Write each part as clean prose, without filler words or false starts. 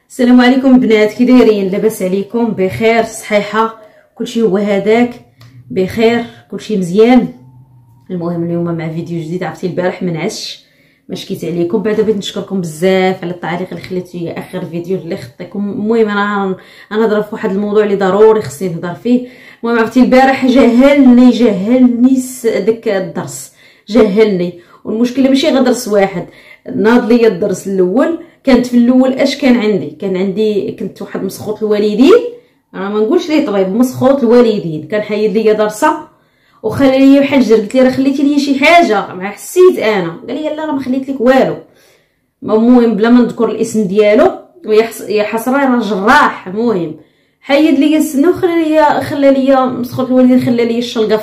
السلام عليكم البنات، كي دايرين؟ لاباس عليكم؟ بخير؟ صحيحه؟ كلشي هو هذاك بخير؟ كلشي مزيان؟ المهم اليوم مع فيديو جديد. عرفتي البارح ما نعسش، ما شكيت عليكم. بعدا بغيت نشكركم بزاف على التعليق اللي خليتو لي اخر فيديو اللي خطيكم. المهم انا نهضر في واحد الموضوع اللي ضروري خصني نهضر فيه. المهم عرفتي البارح جهلني داك الدرس، جهلني. والمشكله ماشي غير درس واحد، ناض ليا الدرس الاول. كانت في الاول اش كان عندي كنت واحد مسخوط الوالدين. انا ما نقولش ليه طبيب، مسخوط الوالدين. كان حيد ليا درسه وخلى ليا بحال الجر. قلت ليه راه خليتي ليا شي حاجه، ما حسيت انا. قال لي لا راه ما خليت لك والو. المهم بلا ما نذكر الاسم ديالو، يا حسره راه جراح. المهم حيد ليا السنه وخلى ليا مسخوط الوالدين، خلى ليا الشلقه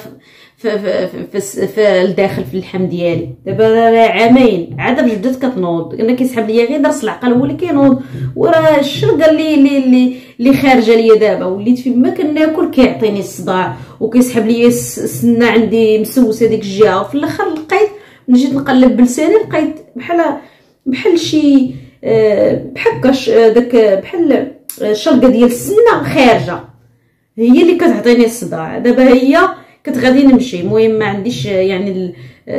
في الداخل في اللحم ديالي. دابا عامين عاد بدات كتنوض. انا كيسحب ليا غير درس العقل هو اللي كينوض، وراه الشلقه اللي خارجه ليا دابا. وليت فيما كناكل كيعطيني الصداع وكيسحب ليا السنه عندي مسوسه ديك الجهه. وفي الاخر لقيت جيت نقلب بلساني، لقيت بحال شي بحكاش داك بحال الشلقه ديال السنه خارجه، هي اللي كتعطيني الصداع. دابا هي كنت غادي نمشي. المهم ما عنديش يعني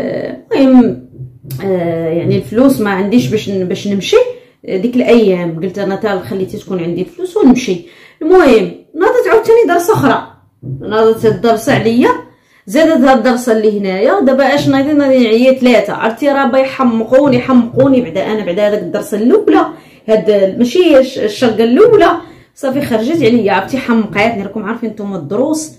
يعني الفلوس ما عنديش باش نمشي ديك الايام. قلت انا تا خليتي تكون عندي الفلوس ونمشي. المهم ناضت عاوتاني درس اخرى، ناضت الدرس عليا، زادت هاد الدرسه اللي هنايا. دابا اش ناضي عليا ثلاثه. عرفتي راه يحمقوني بعدا هذاك الدرسه الاولى، هاد ماشي الشرقه الاولى صافي خرجت عليا. عرفتي حمقاتني. راكم عارفين نتوما الدروس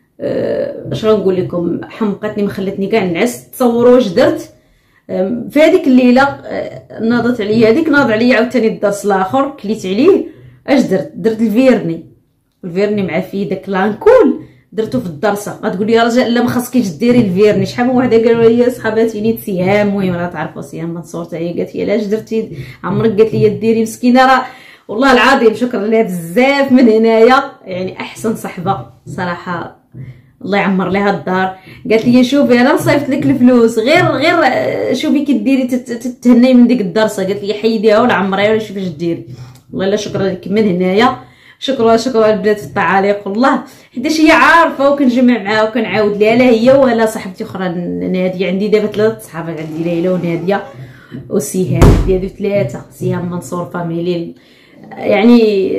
اش غنقول لكم، حمقتني ما خلاتني كاع نعس. تصوروا واش درت في هذيك الليله. ناضت عليا هذيك، ناض عليا عاوتاني الدرس الاخر كليت عليه. اش درت الفيرني مع في داك لانكول درتو في الدرسه. غتقول لي يا رجال لا ما خاصكيش ديري الفيرني. شحال من وحده قالوا لي صحاباتي نيت سهام. المهم راه تعرفوا سهام منصور حتى هي قالت لي علاش درتي عمرك، قالت لي ديري مسكينه. راه والله العظيم شكرا لها بزاف من هنايا، يعني احسن صحبه صراحه، الله يعمر لها الدار. قالت لي شوفي انا صيفط لك الفلوس، غير شوفي كي ديري تتهني من ديك الدرسه. قالت لي حيديها ولا عمريها ولا شوفي اش ديري. والله لا شكرا لك من هنايا. شكرا البنات في التعاليق والله، حيتاش هي عارفه وكنجمع معاها وكنعاود ليها. لا هي ولا صاحبتي اخرى ناديه. عندي دابا 3 صحابات، عندي ليلى وناديه وسهام. هادو 3 سهام منصور فاميلي يعني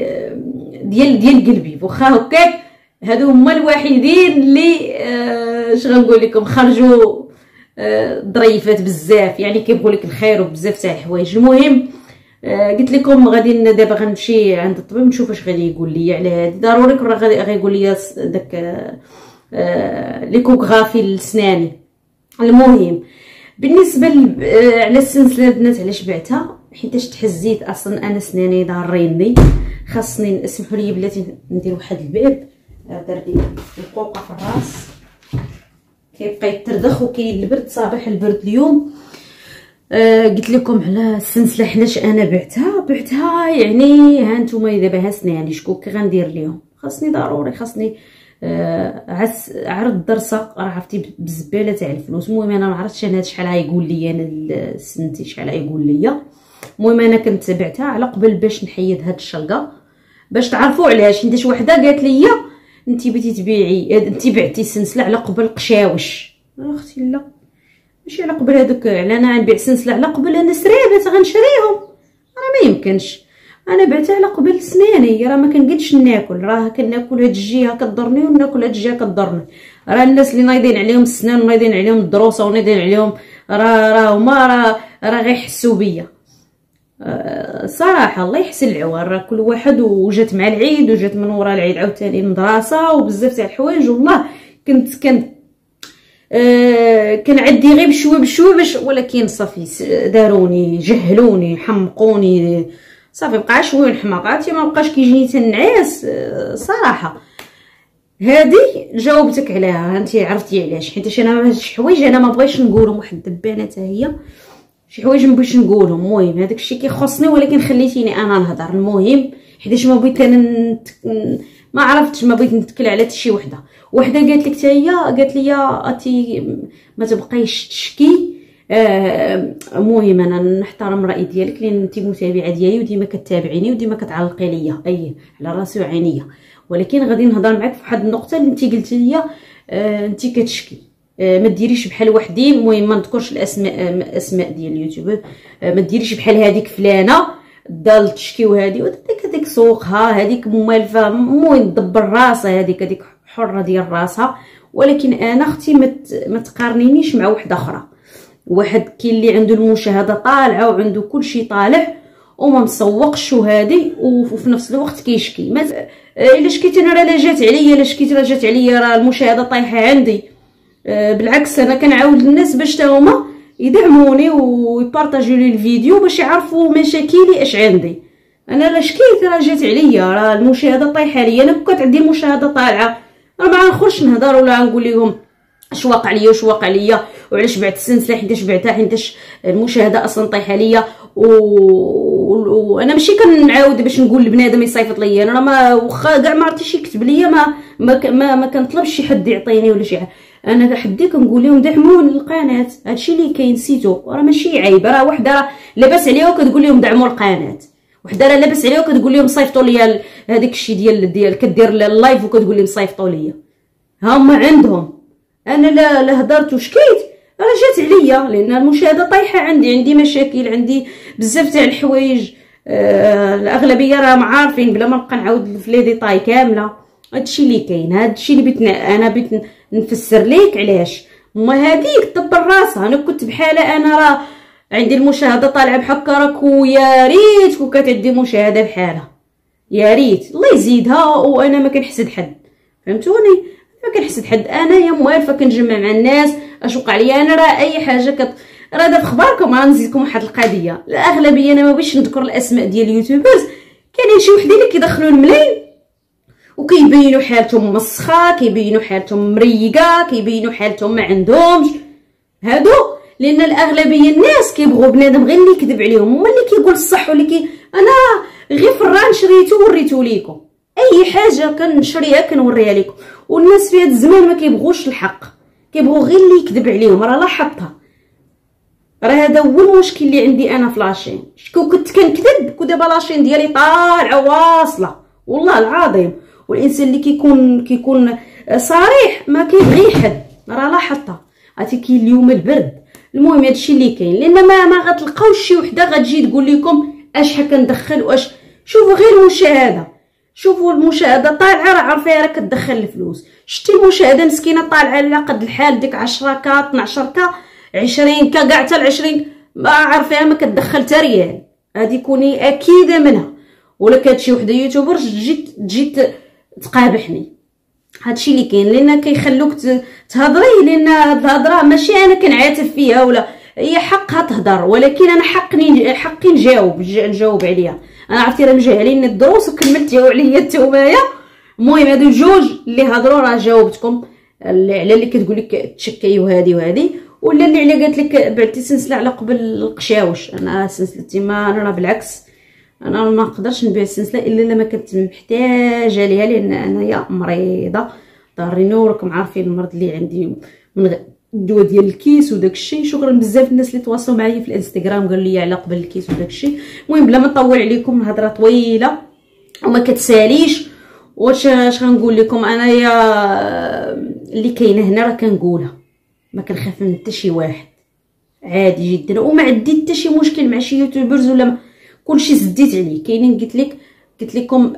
ديال قلبي. واخا هكاك هادو هما الوحيدين اللي اش غنقول لكم خرجوا ظريفات بزاف، يعني كيبغوا لك الخير وبزاف تاع الحوايج. المهم قلت لكم غادي دابا غنمشي عند الطبيب نشوف اش غادي يقول لي على هادي. ضروري راه غيقول لي داك ليكوغرافي لسناني. المهم بالنسبه على السلسله البنات علاش بعتها، حيتاش تحزيت اصلا انا سناني ضاريني. خاصني اسمحوا لي بلاتي ندير واحد الباب. دار لي القوقه في الراس، كيبقى يتردخ وكاين البرد، صباح البرد اليوم. قلت لكم على السلسله حناش انا بعتها يعني ها نتوما دابا ها سناني شكون غندير ليهم. ضروري خاصني عرض درسه. راه عرفتي بالزباله تاع الفلوس. المهم انا ما عرفتش انا شحال غايقول لي، انا سنتي شحال غايقول لي. المهم انا كنت بعتها على قبل باش نحيد هاد الشلقه، باش تعرفوا علاش. حيت وحده قالت لي انتي بغيتي تبيعي، انتي بعتي السلسله على قبل قشاوش. اختي لا ماشي على قبل هذوك، على انا غنبيع سلسله على قبل انا سرابات غنشريهم. انا ما يمكنش، انا بعتها على قبل سناني. راه ما كنقدش ناكل، راه كناكل هاد الجهه كضرني وناكل هاد الجهه كضرني. راه الناس اللي نايضين عليهم السنان ونايضين عليهم الدروسه ونايضين عليهم راه غيحسوا بيا صراحه. الله يحسن العوار. راه كل واحد وجات مع العيد وجات من ورا العيد عاوتاني المدرسه وبزاف تاع الحوايج. والله كنت كنعدي غير بشوي باش، ولكن صافي داروني جهلوني حمقوني. صافي بقى شويه حماقاتي، ما بقاش كيجيني تنعس صراحه. هذه جاوبتك عليها انت، عرفتي علاش. حيت انا شي حوايج انا ما بغيتش نقولهم، واحد الدبانه حتى هي شي حوايج ما بغيتش نقولهم. المهم هذاك الشيء كيخصني، ولكن خليتيني انا نهضر. المهم حيت ما بغيت انا ما عرفتش، ما بغيت نتكل على شي وحده قالت لك حتى هي، قالت لي انتي ما تبقايش تشكي المهم انا نحترم الراي ديالك لان انت متابعه ديالي وديما كتابعيني وديما كتعلقي ليا اي على راسي وعينيا، ولكن غادي نهضر معاك في واحد النقطه اللي انت قلتي لي. انت كتشكي ما ديريش بحال وحدين، المهم ما نذكرش الاسماء ديال اليوتيوبر، ما ديريش بحال هذيك فلانه ضل تشكي وهذه هذيك سوقها، هذيك موالفه، المهم دبر راسها، هذيك حره ديال راسها. ولكن انا اختي ما تقارنينيش مع واحده اخرى. واحد كاين اللي عنده المشاهده طالعه وعنده كل شيء طالع وما مسوقش وهذه، وفي نفس الوقت كيشكي. الا شكيت انا راه لا جات عليا، لا شكيت راه جات عليا، راه المشاهده طايحه عندي. بالعكس انا كنعاود الناس باش تا هما يدعموني ويبارطاجيو لي الفيديو باش يعرفوا مشاكلي اش عندي. انا لا شكيت راه جات عليا، راه المشاهده طايحه ليا. انا كنت عندي المشاهده طالعه راه ما غنخرجش نهضر ولا نقول لهم اش واقع ليا واش واقع ليا وعلاش بعت السلسله، حيتاش بعتها، حيتاش المشاهده اصلا طايحه ليا. وانا ماشي كنعاود باش نقول لبنادم يصيفط ليا، انا ما واخا كاع ما عرفتيش يكتب ليا ما كنطلبش شي حد يعطيني ولا شي. انا حدي كنقول لهم دعموا القناه، هادشي اللي كاين سيتو، راه ماشي عيب. راه وحده راه لاباس عليها وكتقول لهم دعموا القناه، وحده راه لاباس عليها وكتقول لهم صيفطوا ليا هذاك الشيء ديال كدير اللايف وكتقول لهم صيفطوا ليا. هما عندهم. انا لا هضرت وشكيت راه جات عليا لان المشاهده طايحه عندي مشاكل، عندي بزاف تاع الحوايج. الاغلبيه راه عارفين بلا ما نبقى نعاود في لي ديطاي كامله. هادشي اللي كاين، هادشي اللي بغيت نفسر ليك علاش. ما هذيك دبر راسها. انا كنت بحالها، انا راه عندي المشاهده طالعه بحكا راك، ويا ريت كون كانت عندي مشاهده بحالها، يا ريت الله يزيدها. وانا ما كنحسد حد، فهمتوني؟ ما كنحسد حد. انا يا موالفه كنجمع مع الناس اش وقع لي. انا راه اي حاجه راه دابا في خباركم. غنزيدكم واحد القضيه. الاغلبيه انا ما بغيتش نذكر الاسماء ديال اليوتيوبرز، كاينين شي وحدين اللي كيدخلوا الملاين وكيبينوا حالتهم مسخه، كيبينوا حالتهم مريقه، كيبينوا حالتهم ما عندهمش. هادو لان الاغلبيه الناس كيبغوا بنادم غير اللي يكذب عليهم، هما اللي كيقول الصح واللي انا غير فران شريتو وريتو ليكم. اي حاجه كنشريها كنوريها لكم. والناس في هذا الزمان ما كيبغوش الحق، كيبغوا غير اللي يكذب عليهم. راه لاحظتها. راه هذا هو المشكل اللي عندي انا في لاشين. كنت كنكذب ودابا لاشين ديالي طالعه واصله والله العظيم. والانسان اللي كيكون صريح ما كيبغي حد. راه لاحظتها. عرفتي كاين اليوم البرد. المهم هادشي اللي كاين، لان ما غتلقاوش شي وحده غتجي تقول لكم اش كندخل واش. شوفوا غير المشاهده، شوفوا المشاهده طالعه، راه عارفه راه كتدخل الفلوس. شتي المشاهده مسكينه طالعه على قد الحال، ديك 10 كا 12 كا 20 كا كاع حتى 20 ما عارفاها ما كتدخل حتى ريال. هادي كوني اكيده منها. ولا كانت شي وحده يوتيوبر تجي تقابحني. هادشي اللي كاين، لان كيخلوك تهضري، لان الهضره ماشي انا كنعاتب فيها ولا هي حقها تهضر، ولكن انا حقي نجاوب عليها. انا عرفتي راه مجهلين الدروس وكملتيها عليا نتومايا. المهم هادو جوج اللي هضروا راه جاوبتكم، على اللي كتقول لك تشكي وهذه ولا اللي على قالت لك بعتي سلسله على قبل القشاوش. انا سلسلتي ما انا راه بالعكس، انا ما نقدرش نبيع السلسله الا لما كنت محتاجه ليها، لان انايا مريضه ضاريني وراكم عارفين المرض اللي عندي من الدواء ديال الكيس وداك الشيء. شكرا بزاف الناس اللي تواصلوا معايا في الانستغرام قالوا لي على قبل الكيس وداك الشيء. المهم بلا ما نطول عليكم، الهضره طويله وما كتساليش. واش غنقول لكم انايا اللي كاينه هنا راه كنقولها، ما كنخاف من حتى شي واحد، عادي جدا. وما عندي حتى شي مشكل مع شي يوتيوبرز ولا كلشي زديت عليه. كاينين قلت لكم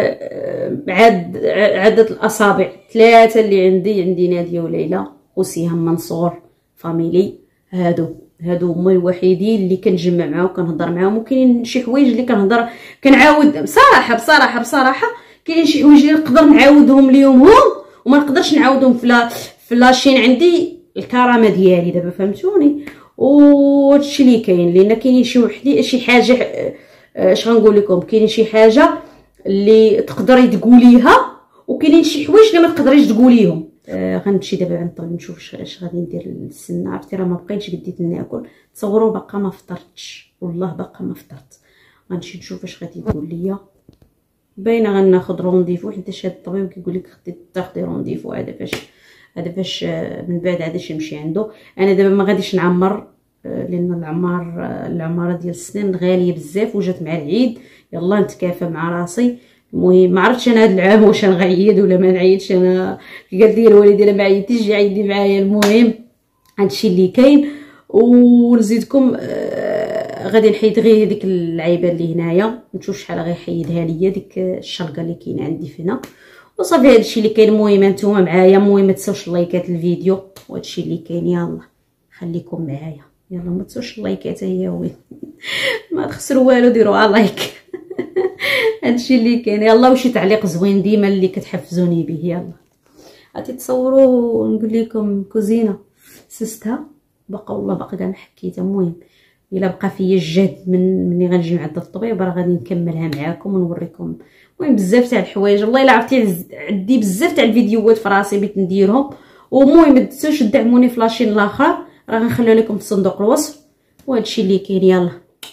عدد الاصابع 3 اللي عندي ناديه وليلى وسهام منصور فاميلي. هادو هما الوحيدين اللي كنجمع معاهم وكنهضر معاهم. وكاينين شي حوايج اللي كنعاود بصراحه كاينين شي حوايج اللي نقدر نعاودهم ليهم هم، وما نقدرش نعاودهم في لاشين. عندي الكرامه ديالي دابا، فهمتوني؟ وهادشي اللي كاين، لان كاينين شي حاجه اش غنقول لكم، كاينين شي حاجه اللي تقدري تقوليها وكاينين شي حوايج اللي ما تقدريش تقوليهم. غنمشي دابا نطلب نشوف اش غادي ندير للسنه. عرفتي راه ما بقيتش بديت ناكل. تصوروا باقا ما فطرتش، والله باقا ما فطرت. غنمشي نشوف اش غادي يقول ليا. باينه غناخذ رونديفو، حيت هاد الطبيب كيقول لك تاخدي رونديفو. هذا فاش من بعد عاد نمشي عنده. انا دابا ما غاديش نعمر لان العماره ديال السنان غاليه بزاف وجات مع العيد. يلا نتكافى مع راسي. المهم ما عرفتش انا هذا العام واش غنعيد ولا ما نعيدش. انا قالت لي الوالده الا ما عيدتيش جي عيدي معايا. المهم هادشي اللي كاين. ونزيدكم غادي نحيد غير ديك العيبه اللي هنايا، نشوف شحال غيحيدها ليا ديك الشرقه اللي كاينه عندي فينا وصافي. هادشي اللي كاين. المهم نتوما معايا. المهم ما تنساوش اللايكات الفيديو وهادشي اللي كاين. يلا خليكم معايا. يلا ما تنسوش اللايكات هي وين ما تخسروا والو ديروها لايك. هادشي اللي كاين. يلا وشي تعليق زوين ديما اللي كتحفزوني به. يلا غادي تصوروا نقول لكم كوزينه سستها باقا والله باقا كاع ما حكيتها. المهم الا بقى فيا الجهد من ملي غنجي مع الطبيب راه غادي نكملها معاكم ونوريكم. المهم بزاف تاع الحوايج والله الا عرفتي عندي بزاف تاع الفيديوهات في راسي بغيت نديرهم. ومهم ما تنسوش تدعموني في لاشين الاخر راه غنخليها لكم في صندوق الوصف وهادشي اللي كاين. يلا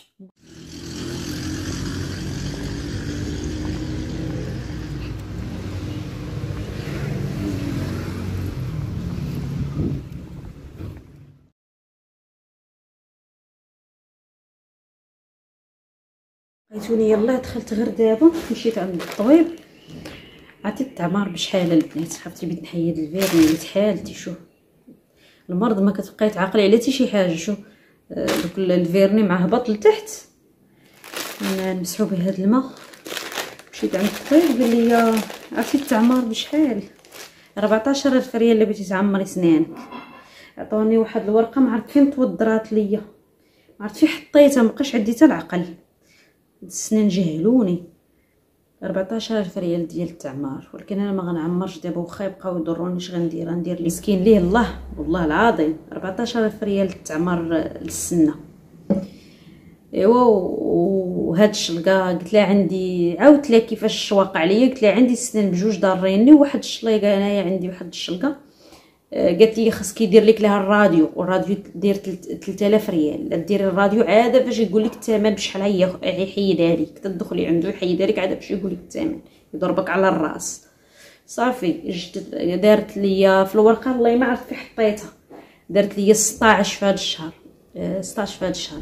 عيطوني. يلا دخلت غير دابا مشيت عند الطبيب عطيت التعمار بشحال البنات. خفتي بغيت نحيد الفيرني حالتي. شوف المرض ما كتبقاي تعقلي على حتى شي حاجه. شوف دوك الفيرني مع هبط لتحت نمسحو بهاد الماء. مشيت عند الطبيب قال لي عرفتي التعمار بشحال 14000 ريال اللي بغيتي تعمري سنانك. عطوني واحد الورقه ما عرفت فين توضرات ليا ما عرفت فين حطيتها مابقاش عندي حتى العقل. السنان جهلوني 14000 ريال ديال التعمار. ولكن انا ما غنعمرش دابا واخا يبقاو يضروني. اش غندير ندير مسكين ليه الله والله العظيم 14000 ريال التعمار للسنه. ايوا وهاد الشلقه قلت لها عندي عاودت لها كيفاش واقع ليا. قلت لها عندي السنان بجوج ضاريني وواحد الشليقه هنايا عندي واحد الشلقه. قالت لي خاصك يدير لك لها الراديو والراديو دير 3000 ريال. ديري الراديو عاده باش يقول لك الثمن بشحال يحيدها لك. تدخلي عنده يحيدها لك عاده باش يقول لك الثمن يضربك على الراس. صافي دارت لي في الورقه والله ما عرفت فين حطيتها. دارت لي 16 في هذا الشهر 16 في هذا الشهر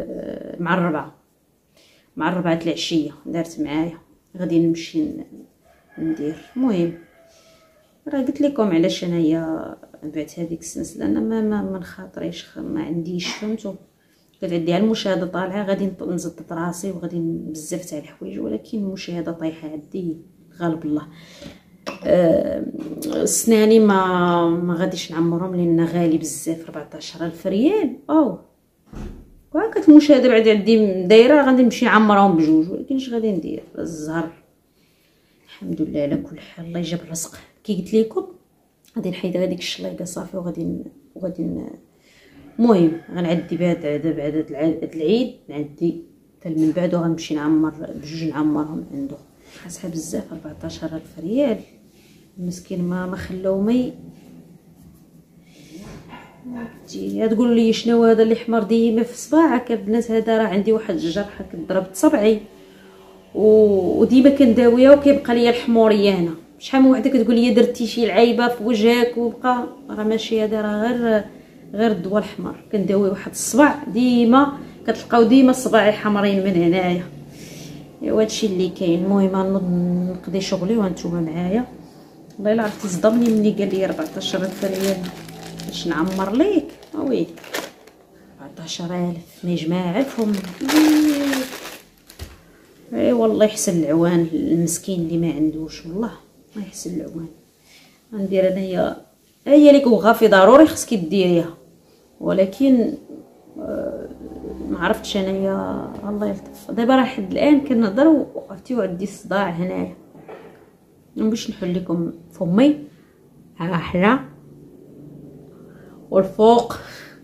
مع الربعة العشيه دارت معايا. غادي نمشي ندير. المهم راه قلت لكم علاش انايا بعت هذيك السلسله. انا ما نخاطريش ما عنديش فهمتوا. كانت عندي المشاهده طالعه غادي نزدد راسي وغادي بزاف تاع الحوايج ولكن المشاهده طايحه عندي غالب الله. سناني ما غاديش نعمرهم لان غالي بزاف 14000 ريال. وهكا المشاهده بعد عندي دايره غادي نمشي نعمرهم بجوج ولكن اش غادي ندير الزهر. الحمد لله على كل حال الله يجيب الرزق. كي قلت لكم غادي نحيد هذيك الشليقه صافي وغادي المهم غنعدي بعد العيد نعدي حتى من بعد وغنمشي نعمر بجوج نعمرهم عنده. حاسها بزاف 14000 ريال مسكين ما خلاو مي. تجي تقول لي شنو هذا اللي حمر ديما في صباعك البنات. هذا راه عندي واحد الجرحه كضربت صبعي وديما كنداويها وكيبقى ليا الحموريه هنا. شحال من وحده كتقول لي درتي شي لعيبه في وجهك وبقى راه ماشي. هذا راه غير الدواء الحمر. كنداوي واحد الصبع ديما كتلقاو ديما صباعي حمرين من هنايا. ايوا هادشي اللي كاين. المهم نقضي شغلي وانتوما معايا. والله الا عرفتي صدمني ملي قال لي 14000 ريال باش نعمر ليك. وي 14000 ما يجمع فهم. اي والله يحسن العوان المسكين اللي ما عندوش. والله ما يحسن العوان. غندير انايا هي ليك وغافي ضروري خصك ديريها ولكن ما عرفتش انايا. الله يلطف. دابا راه حد الان كنهضر وعرفتي وعندي الصداع هنايا. باش نحل لكم فمي حلا والفوق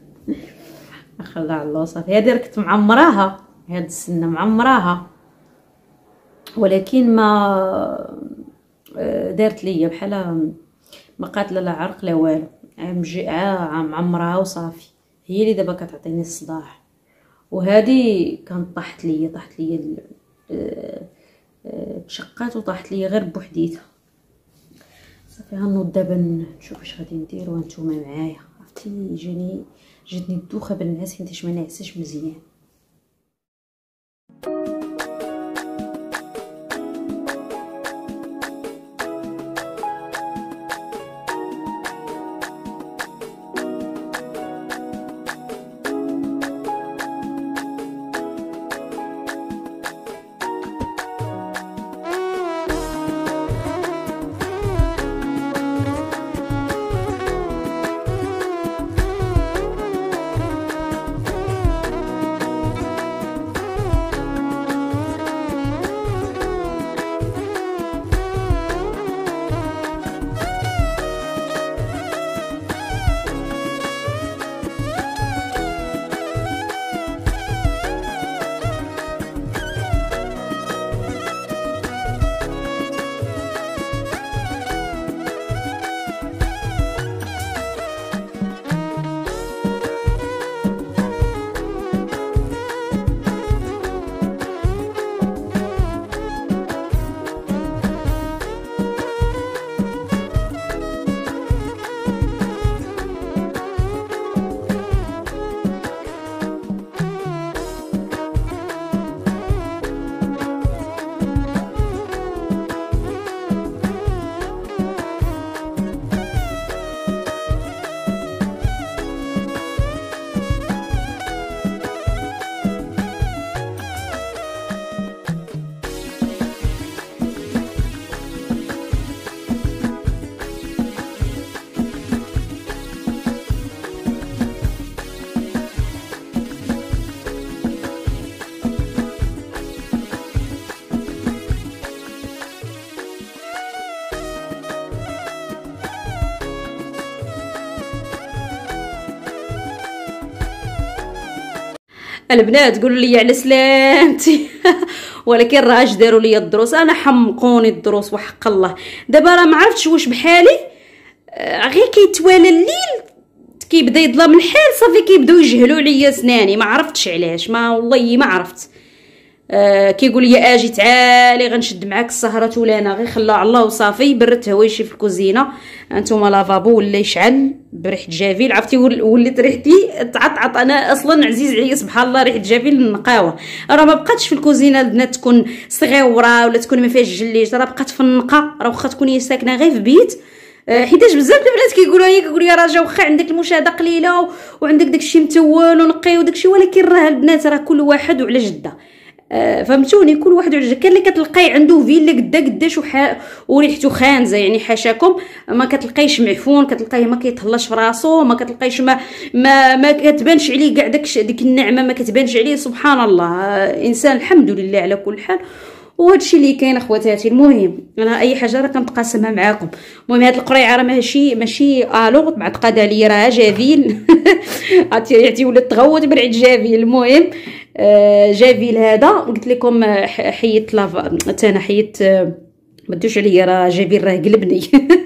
خلى الله صافي. هذه كنت معمراها هاد السنه معمراها ولكن ما دارت ليا بحال ما قاتله لا عرق لا والو. معمراها وصافي. هي اللي دابا كتعطيني الصداع. وهذه كانت طاحت ليا تشقات وطاحت ليا غير بوحديتها. صافي غنوض دابا نشوف اش غادي ندير وانتوما معايا. جاتني الدوخه بالنعاس حيت ما نعساش مزيان. البنات قولوا لي على سلامتي ولكن راه اش داروا لي الدروس، انا حمقوني الدروس وحق الله. دابا راه ما عرفتش واش بحالي غير كيتوالى الليل كيبدا يظلم الحال صافي كيبداو يجهلوا عليا سناني، ما عرفتش علاش، ما والله ما عرفت. كيقول لي اجي تعالي غنشد معاك السهره ولانا، غير خلى على الله وصافي. برت هوايشي في الكوزينه، انتما لافابو ولا يشعل بريحه جافيل، عرفتي وليت ريحتي تعطعط. انا اصلا عزيز عليا سبحان الله ريحه جافيل النقاوه، راه ما بقاتش في الكوزينه البنات تكون صغيره ولا تكون ما فيهاش جليج، راه بقات في النقا، راه واخا تكوني ساكنه غير في بيت. حيتاش بزاف البنات كيقولوا لي راه جا واخا عندك المشاهده قليله وعندك داكشي متول ونقي وداكشي، ولكن راه البنات راه كل واحد وعلى جده، فهمتوني؟ كل واحد وعلى جده. كان اللي كتلقاي عنده فيلا قداش وريحته خانزه، يعني حاشاكم ما كتلقايش معفون، كتلقايه ما كيتهلاش في راسو، ما كتلقايش ما كتبانش عليه كاع ديك النعمه، ما كتبانش عليه. سبحان الله، انسان الحمد لله على كل حال. وهادشي اللي كاين اخواتاتي. المهم انا اي حاجه راه كنتقاسمها معاكم. المهم هاد القريعه راه ماشي الو بعد قاد عليا راه جافيل عرفتي ولات تغوت برعيد جافيل. المهم جافيل هذا قلت لكم حيت لافا انا حيت ما تدوش عليا راه جافيل راه قلبني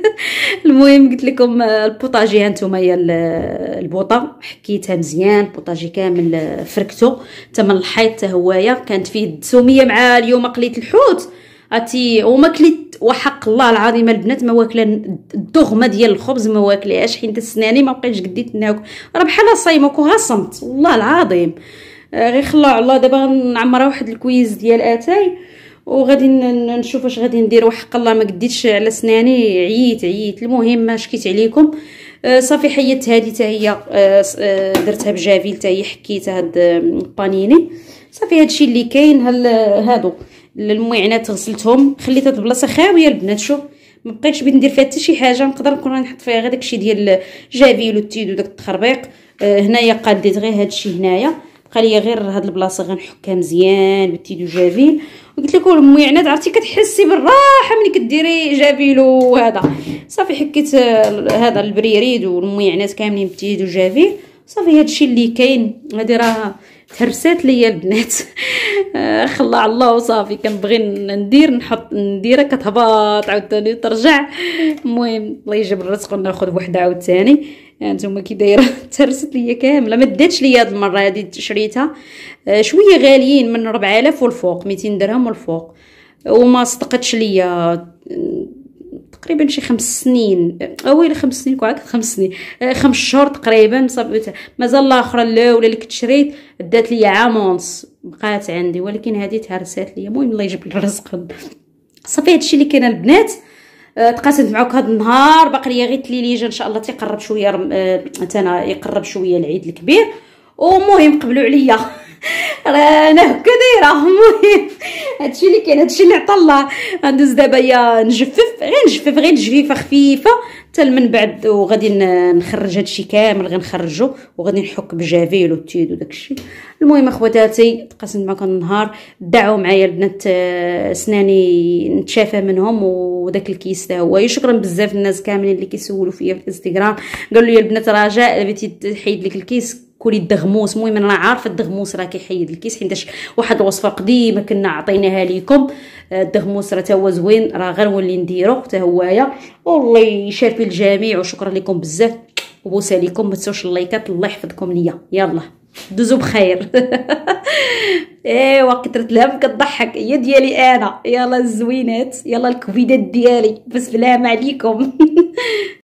المهم قلت لكم البوطاجي هانتوما هي البوطه حكيتها مزيان، البوطاجي كامل فركتو تما الحيط حتى هوايا، كانت فيه الدسوميه مع اليوم قليت الحوت عرفتي، وما كليت وحق الله العظيم البنات ما واكله الدغمه ديال الخبز، ما واكلاش حيت سناني ما بقيتش قديت ناكل، راه بحال صايمك وها صمت والله العظيم. غير خلى على الله. دابا نعمرها واحد الكويز ديال اتاي وغادي نشوف اش غادي ندير. وحق الله ما قديتش على سناني، عييت. المهم ما شكيت عليكم، صافي حيدت هذه حتى هي، درتها بجافيل حتى هي، حكيتها هاد بانيني صافي. هادشي اللي كاين. هادو المعينات غسلتهم، خليت هاد البلاصه خاويه البنات. شوف ما بقيتش بغيت ندير فيها حتى شي حاجه، نقدر نكون نحط فيها غير داكشي ديال جافيل والتيد وداك التخربيق. هنايا قاديت غير هادشي هنايا، بقى لي غير هاد البلاصه غنحكها مزيان بالتيد وجافيل. وقلت لكم المعينات عرفتي كتحسي بالراحه ملي كديري جافيل وهذا. صافي حكيت هذا البريريد والمعينات كاملين بالتيد وجافيل صافي. هادشي اللي كاين. هادي راه تهرسات ليا البنات خلى على الله وصافي. كنبغي نديرها كتهبط عاوتاني ترجع. المهم الله يجيب الرزق وناخذ وحده عاوتاني. هانتوما كي دايره تهرست ليا كامله. ما داتش ليا هاد المره، هادي شريتها شويه غاليين من 4000 والفوق، 200 درهم والفوق، وما صدقتش ليا تقريبا شي 5 سنين، اويلي 5 سنين كواك 5 سنين 5 شهور تقريبا صافي. مازال الاخرى الاولى اللي كنت شريت دات لي عام ونص بقات عندي، ولكن هذه تهرسات لي. المهم الله يجيب لي الرزق صافي. هادشي اللي كاين البنات. تقاسمت معاكم هذا النهار، باقي ليا غير تليليجه ان شاء الله تيقرب شويه، انا يقرب شويه العيد الكبير. ومهم قبلوا عليا انا هكا دايره. المهم هادشي اللي كاين، هادشي اللي عطا الله. غندوز دابا يا نجفف غير تجفيفه خفيفه حتى من بعد، وغادي نخرج هادشي كامل غنخرجو، وغادي نحك بجافيل والتيد وداكشي. المهم اخواتاتي تقاسمت معكم النهار، دعوا معايا البنات سناني نتشافى منهم، وداك الكيس تا هو. شكرا بزاف الناس كاملين اللي كيسولوا فيا في الانستغرام، قالوا لي البنات رجاء بغيتي تحيد لك الكيس كولي الدغموس. المهم انا عارفه الدغموس راه كيحيد الكيس، حيتاش واحد الوصفه قديمه كنا عطيناها لكم. الدغموس راه تا هو زوين، راه غير نولي نديرو حتى هويا. والله يشافي الجميع، وشكرا لكم بزاف، وبوسه لكم. ما تنسوش اللايكات، الله يحفظكم ليا. يلا دوزو بخير. ايوا كثرت الهم كتضحك هي ديالي انا. يلا الزوينات، يلا الكبيدات ديالي، بسلام عليكم.